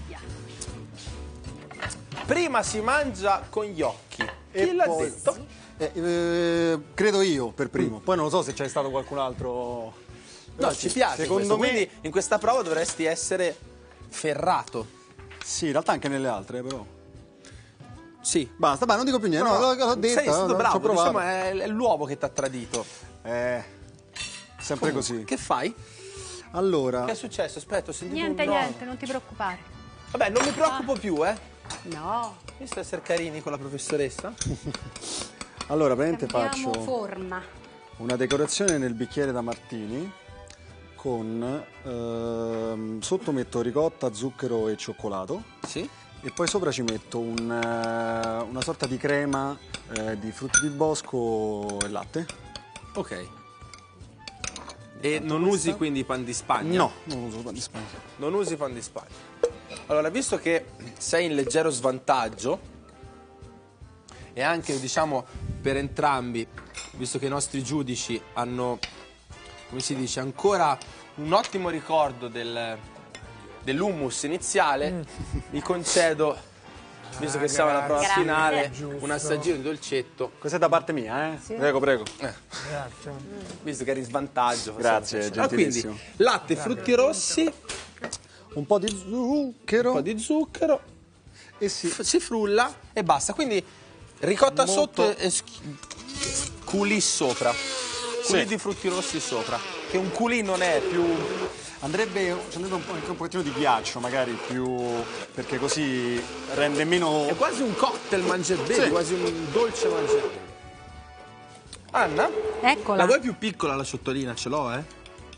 Prima si mangia con gli occhi. Chi E l'ha poi- detto? Eh, eh, credo io per primo, poi non lo so se c'è stato qualcun altro. No, Però ci sì, piace secondo questo, me quindi in questa prova dovresti essere ferrato. sì, in realtà anche nelle altre, eh, però. Sì. Basta, beh, non dico più niente, no, l'ho, l'ho detto, Sei stato no, ci bravo, ho provato. diciamo è, è l'uovo che ti ha tradito. Eh, sempre così. Che fai? Allora, Che è successo? Aspetta, ho sentito Niente, un no. niente, non ti preoccupare. Vabbè, non mi preoccupo più, eh. No, Visto essere carini con la professoressa? allora praticamente cambiamo faccio forma. una decorazione nel bicchiere da martini con ehm, sotto metto ricotta, zucchero e cioccolato Sì. e poi sopra ci metto un, eh, una sorta di crema eh, di frutti di bosco e latte. Ok. E non usi quindi pan di Spagna? No, non uso pan di Spagna. Non usi pan di Spagna. Allora, visto che sei in leggero svantaggio e anche, diciamo, per entrambi, visto che i nostri giudici hanno, come si dice, ancora un ottimo ricordo del, dell'hummus iniziale, vi concedo, visto che siamo alla prova Grazie. finale, Giusto. un assaggino di dolcetto, Questa è da parte mia, eh? Prego, prego. Grazie. visto che eri in svantaggio. Grazie, facciamo- Ah, quindi, gentilissimo. latte, frutti rossi, Un po' di zucchero un po' di zucchero, e sì. f- si frulla e basta. Quindi ricotta Molto- sotto e schi- culì sopra. Culì Sì. di frutti rossi sopra. Che un culì non è più... Andrebbe, ci andrebbe un po', anche un pochettino di ghiaccio, magari più, perché così rende meno. È quasi un cocktail mangiabene, Sì. quasi un dolce mangiabene. Anna? Eccola. La vuoi più piccola la ciotolina? Ce l'ho, eh?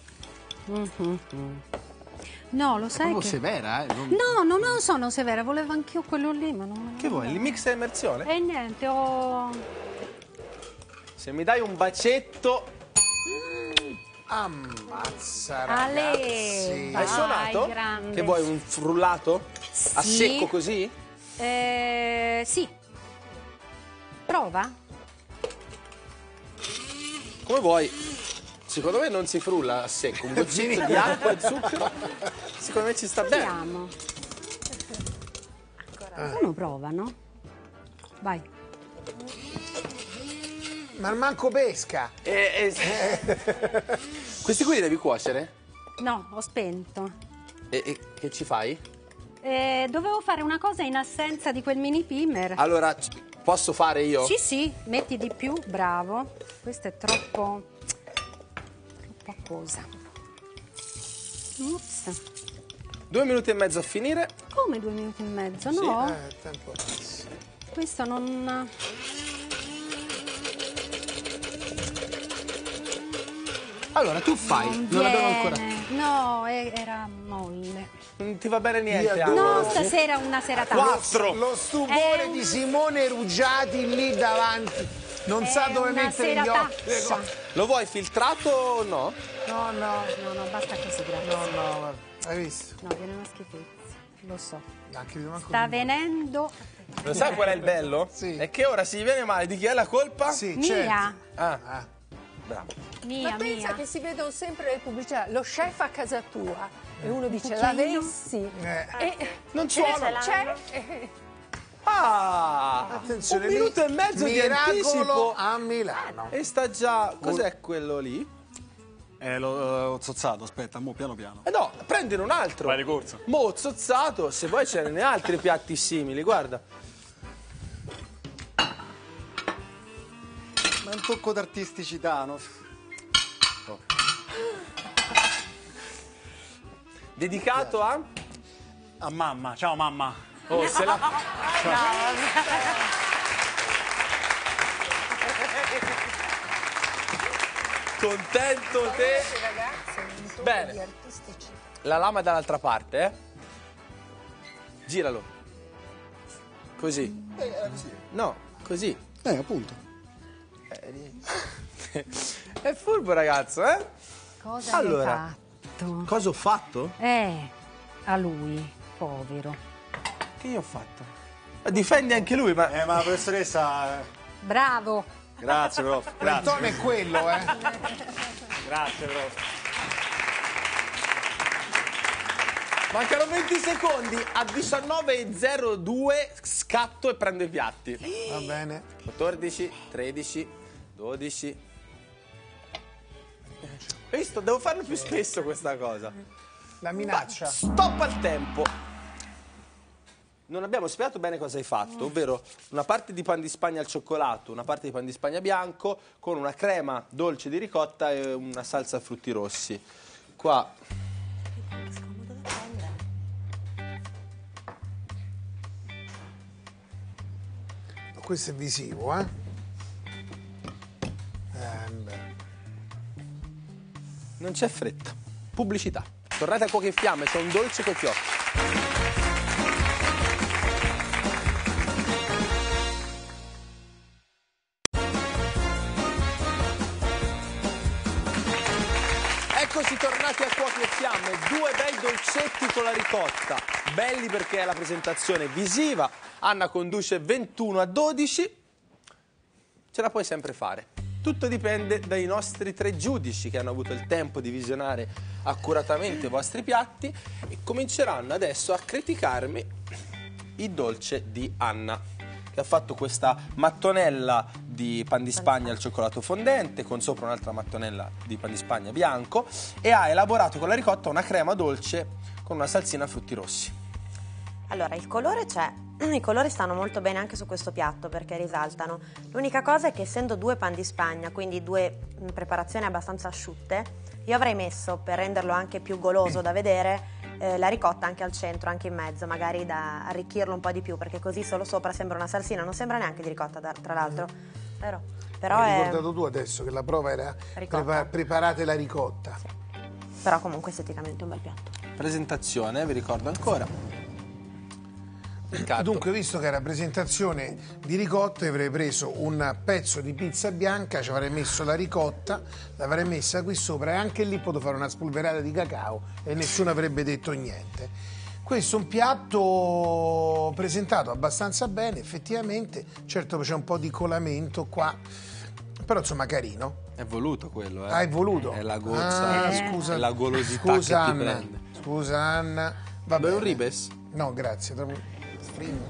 No, lo sai Proprio che... severa, eh? Non- No, no, non sono severa, volevo anch'io quello lì, ma non... Che vuoi? Il mix a immersione? E niente, ho... Se mi dai un bacetto... Ammazza, Ale, ragazzi. vai. Hai suonato? grande. Che vuoi, un frullato? A Sì. secco così? Eh, sì. Prova. Come vuoi. Secondo me non si frulla a secco. Un goccetto di acqua e zucchero. Secondo me ci sta bene. Vediamo. Uno prova, no? Vai. Ma manco pesca. E- e- Questi qui li devi cuocere? No, ho spento. E, e che ci fai? Eh, dovevo fare una cosa in assenza di quel mini primer. Allora, c- posso fare io? Sì, sì, metti di più, bravo. Questo è troppo... troppo acquosa. Ups. Due minuti e mezzo a finire. Come due minuti e mezzo? No, Eh, tempo passa. questo non... Allora, tu fai. non Non abbiamo viene. ancora. No, e- era molle. Non ti va bene niente. Io Anna? No, stasera una serata. Quattro. Lo stupore È un- di Simone Ruggiati lì davanti. Non È sa dove una mettere gli occhi. serataccia. Lo vuoi filtrato o no? No, no, No, no, basta così, grazie. no, no, guarda. Hai visto? No, viene una schifezza, lo so. Anche io manco Sta venendo Lo sai qual è il bello? Sì. È che ora si viene male. Di chi è la colpa? Sì, mia, certo. Ah, Ah. bravo. mia, Ma pensa mia. che si vedono sempre le pubblicità, lo chef a casa tua. E uno dice, Cucchiaino? l'avessi. Eh. E Non c'è, suona. c'è. eh, Ah! Attenzione, un minuto lì, e mezzo di miracolo anticipo. a Milano. E sta già... Cos'è quello lì? Eh, l'ho zozzato, aspetta, mo piano piano. Eh no, prendine un altro. Vai di corsa. Mo zozzato, se poi ce ne altri piatti simili, guarda. Ma è un tocco d'artisticità, no? Dedicato a... A mamma, ciao mamma. Oh, se la... Contento te? Bene. La lama è dall'altra parte, eh? Giralo. Così. No, così. Eh, appunto. È furbo, ragazzo, eh? Cosa Allora. hai fatto? Cosa ho fatto? Eh, a lui, povero. Che io ho fatto? Difendi anche lui, ma... Eh, ma la professoressa... eh, Bravo. Grazie, prof. Il Grazie. tono è quello, eh. Grazie, prof. Mancano venti secondi, a diciannove e zero due scatto e prendo i piatti. Va bene. quattordici, tredici, dodici. Hai visto? Devo farlo più spesso questa cosa. La minaccia. Stop al tempo. Non abbiamo spiegato bene cosa hai fatto, ovvero una parte di pan di Spagna al cioccolato, una parte di pan di Spagna bianco con una crema dolce di ricotta e una salsa a frutti rossi. Qua Questo è visivo, eh. Eh, beh. non c'è fretta. Pubblicità. Tornate a Cuochi e Fiamme, c'è un dolce coi fiocchi. Eccoci tornati a Cuochi e Fiamme, due bei dolcetti con la ricotta, belli perché è la presentazione visiva, Anna conduce ventuno a dodici, ce la puoi sempre fare. Tutto dipende dai nostri tre giudici che hanno avuto il tempo di visionare accuratamente i vostri piatti e cominceranno adesso a criticarmi il dolce di Anna, che ha fatto questa mattonella di pan di Spagna al cioccolato fondente con sopra un'altra mattonella di pan di Spagna bianco e ha elaborato con la ricotta una crema dolce con una salsina a frutti rossi. Allora, il colore c'è, i colori stanno molto bene anche su questo piatto perché risaltano. L'unica cosa è che essendo due pan di Spagna, quindi due mh, preparazioni abbastanza asciutte, io avrei messo, per renderlo anche più goloso da vedere, eh, la ricotta anche al centro, anche in mezzo, magari da arricchirlo un po' di più, perché così solo sopra sembra una salsina, non sembra neanche di ricotta da- tra l'altro, vero? Però, Hai è, ricordato tu adesso che la prova era Ricotta. prepa- preparate la ricotta. però comunque esteticamente un bel piatto. Presentazione, vi ricordo ancora. piccato. Dunque, visto che era presentazione di ricotta, avrei preso un pezzo di pizza bianca, ci avrei messo la ricotta, l'avrei messa qui sopra e anche lì potevo fare una spolverata di cacao e nessuno avrebbe detto niente. Questo è un piatto presentato abbastanza bene, effettivamente, certo c'è un po' di colamento qua, però insomma carino. È voluto quello, eh? Ah, è voluto? È la gozza, Ah, è scusa, la golosità scusa, che ti Anna. prende. Scusa Anna. Va Vuoi un bene. ribes? No, grazie. troppo- Fringo.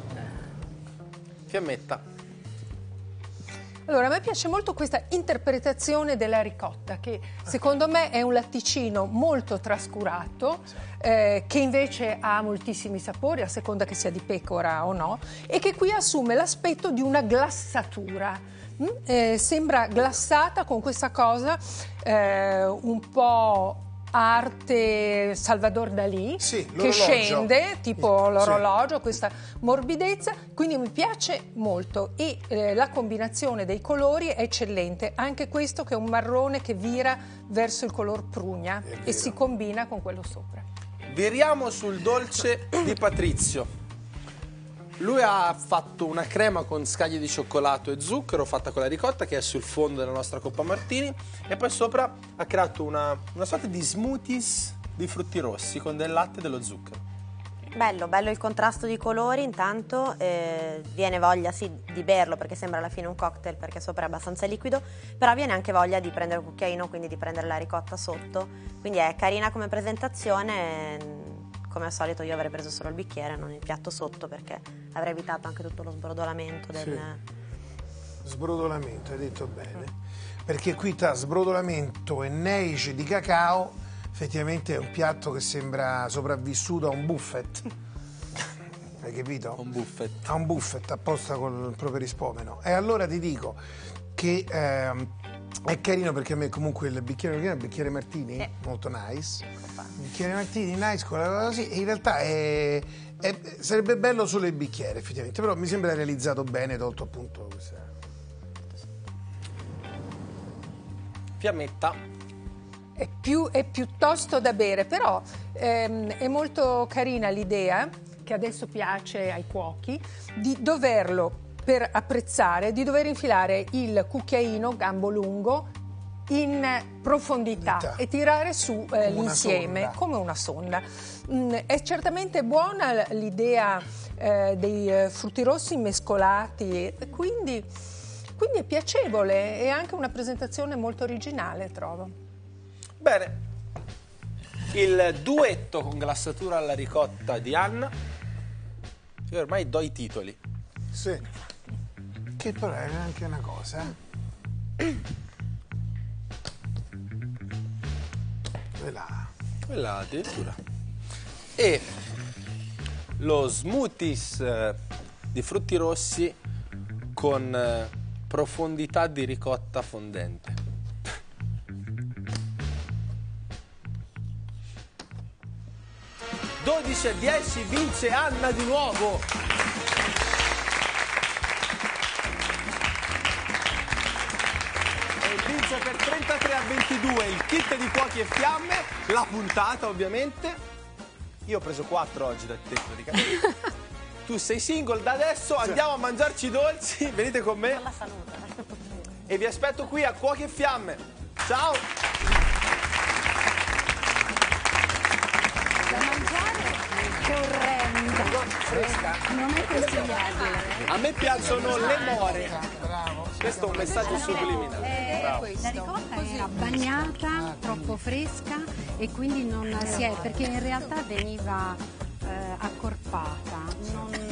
Fiammetta. Allora, a me piace molto questa interpretazione della ricotta, che secondo me è un latticino molto trascurato, eh, che invece ha moltissimi sapori, a seconda che sia di pecora o no, e che qui assume l'aspetto di una glassatura. Mm? Eh, sembra glassata con questa cosa eh, un po' arte Salvador Dalì, Sì, che l'orologio. scende, tipo Sì. l'orologio, questa morbidezza, quindi mi piace molto e eh, la combinazione dei colori è eccellente, anche questo che è un marrone che vira verso il color prugna e si combina con quello sopra. Viriamo sul dolce di Patrizio. Lui ha fatto una crema con scaglie di cioccolato e zucchero fatta con la ricotta, che è sul fondo della nostra coppa martini, e poi sopra ha creato una, una sorta di smoothies di frutti rossi con del latte e dello zucchero. Bello, bello il contrasto di colori, intanto eh, viene voglia sì di berlo perché sembra alla fine un cocktail perché sopra è abbastanza liquido, però viene anche voglia di prendere un cucchiaino, quindi di prendere la ricotta sotto, quindi è carina come presentazione. Come al solito io avrei preso solo il bicchiere, non il piatto sotto, perché avrei evitato anche tutto lo sbrodolamento del... Sì. Sbrodolamento, hai detto bene. Perché qui tra sbrodolamento e neice di cacao, effettivamente è un piatto che sembra sopravvissuto a un buffet. Hai capito? Un buffet. A un buffet apposta col properispomeno. E allora ti dico che ehm, è carino perché a me comunque il bicchiere, il bicchiere Martini, Sì. molto nice. Il bicchiere Martini, nice, con la cosa così, e in realtà è, è- sarebbe bello solo il bicchiere effettivamente, però mi sembra realizzato bene, tolto appunto questa... Fiammetta. È, più, è piuttosto da bere, però ehm, è molto carina l'idea, che adesso piace ai cuochi, di doverlo, per apprezzare, di dover infilare il cucchiaino gambo lungo in profondità Profondità. e tirare su eh, una l'insieme sonda. come una sonda. Mm, è certamente buona l'idea eh, dei eh, frutti rossi mescolati, e quindi, quindi è piacevole e anche una presentazione molto originale, trovo. Bene. Il duetto con glassatura alla ricotta di Anna. Io ormai do i titoli. Sì. Che però è anche una cosa, eh. Quella... Quella addirittura. E lo smoothies eh, di frutti rossi con eh, profondità di ricotta fondente. dodici a dieci vince Anna di nuovo. E vince per trentatré a ventidue il kit di Cuochi e Fiamme, la puntata ovviamente. Io ho preso quattro oggi da te praticamente. Tu sei single da adesso, andiamo a mangiarci i dolci, venite con me. La salute. E vi aspetto qui a Cuochi e Fiamme. Ciao! Da mangiare è orrendo. Fresca? Non è consigliabile. A me piacciono le more. Bravo. Questo è un messaggio subliminale. Bravo. La ricotta era bagnata, troppo fresca e quindi non si è, perché in realtà veniva eh, accorpata. Non,